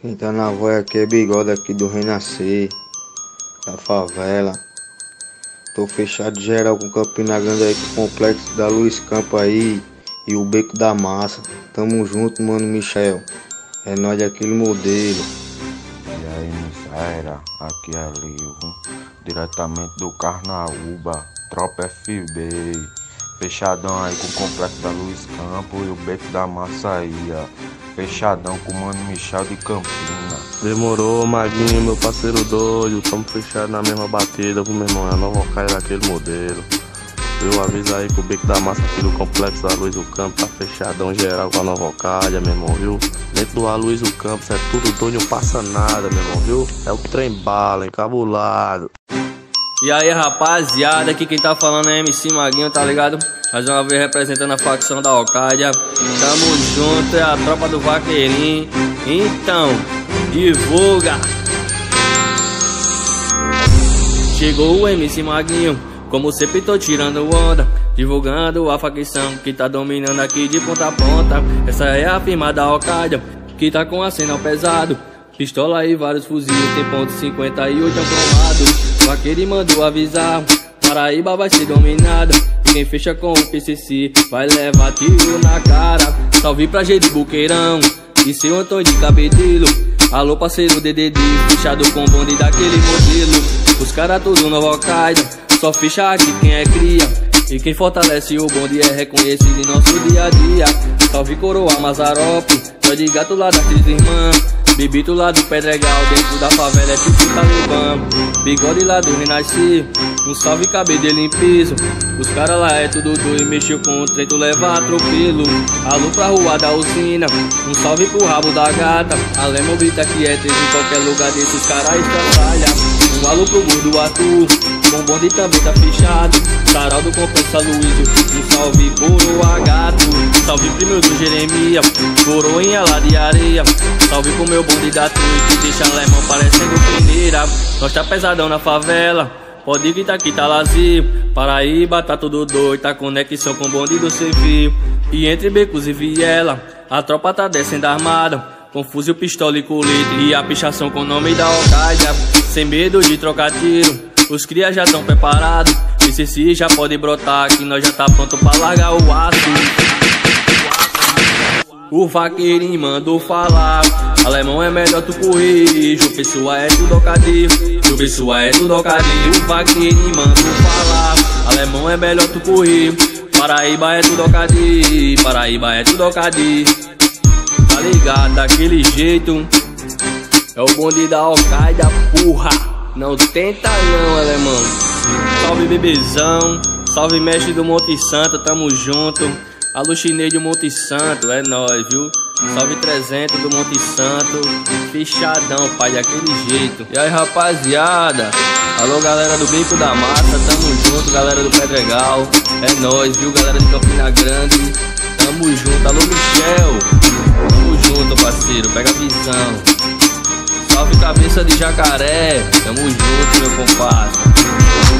Quem tá na voz aqui é Bigode aqui do Renascer, da favela. Tô fechado geral com Campina Grande aí, com o complexo da Luiz Campo aí e o Beco da Massa. Tamo junto, mano, Michel. É nóis daquele modelo. E aí, miséria, aqui é Lio, diretamente do Carnaúba, Tropa FB. Fechadão aí com o complexo da Luiz Campo e o Beco da Massa aí, ó. Fechadão com o mano Michel de Campina. Demorou, Maguinho, meu parceiro doido. Tamo fechado na mesma batida com meu irmão. É a nova caia daquele modelo. Eu aviso aí que o Beco da Massa aqui do complexo da Luiz do Campo tá fechadão geral com a nova calha, meu irmão, viu? Dentro do Luiz do Campo, é tudo doido, não passa nada, meu irmão, viu? É o trem bala, encabulado. E aí, rapaziada, aqui quem tá falando é MC Maguinho, tá ligado? Mais uma vez representando a facção da Alcádia. Tamo junto, é a tropa do Vaqueirinho. Então, divulga! Chegou o MC Maguinho, como sempre tô tirando onda, divulgando a facção que tá dominando aqui de ponta a ponta. Essa é a firma da Alcádia, que tá com arsenal pesado, pistola e vários fuzis, tem ponto 58 cromados. Vaqueiro mandou avisar, Paraíba vai ser dominada. Quem fecha com o PCC vai levar tiro na cara. Salve pra G de Buqueirão e seu Antônio de Cabedelo. Alô parceiro DDD, fechado com bonde daquele modelo. Os caras todos nova Alcádia, só fecha aqui quem é cria. E quem fortalece o bonde é reconhecido em nosso dia a dia. Salve Coroa Mazarope, só de gato lá das três irmãs. Bibito lá do Pedregal, dentro da favela é tipo Talibã. Bigode lá do Renascer, um salve cabedelo em piso. Os caras lá é tudo doido, mexeu com o trem, tu leva atropelo. Alô pra rua da usina, um salve pro rabo da gata. Alemão grita que é 3 em qualquer lugar desses caras estraçalha. Um alô pro gordo Arthur, com bonde também tá fechado. Sarau do complexo Luísio, um salve Coroa Gato. Salve primeiro do Jeremias, coroinha lá de areia. Salve pro meu bonde da Tui, que deixa alemão parecendo peneira. Nós tá pesadão na favela, pode gritar que tá lazio. Paraíba tá tudo doido, tá conexão com o bonde do civil. E entre becos e viela, a tropa tá descendo armada, com fuzil, pistola e colete, e a pichação com o nome da Alcádia. Sem medo de trocar tiro, os cria já tão preparados. PCC já pode brotar, que nós já tá pronto pra largar o aço. O Vaqueirinho mandou falar, alemão é melhor tu correr. João Pessoa é tudo alcadio, João Pessoa é tudo alcadio. O Vaqueirinho mandou falar, alemão é melhor tu correr. Paraíba é tudo alcadio, Paraíba é tudo alcadio. Tá ligado, daquele jeito, é o bonde da Alcádia, porra. Não tenta não, alemão. Salve bebezão, salve mestre do Monte Santo, tamo junto. Alô chinês do Monte Santo, é nóis, viu? Salve 300 do Monte Santo, fechadão, pai, daquele jeito. E aí, rapaziada, alô galera do Beco da Massa, tamo junto, galera do Pedregal. É nóis, viu, galera de Campina Grande, tamo junto. Alô Michel, tamo junto, parceiro, pega a visão. Salve cabeça de jacaré, tamo junto, meu compadre.